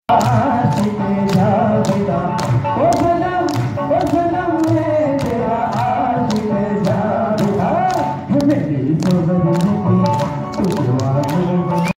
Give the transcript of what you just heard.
आशिक जावेदा ओ सनम मैं तेरा आशिक जावेदा मेरी सोबत की तू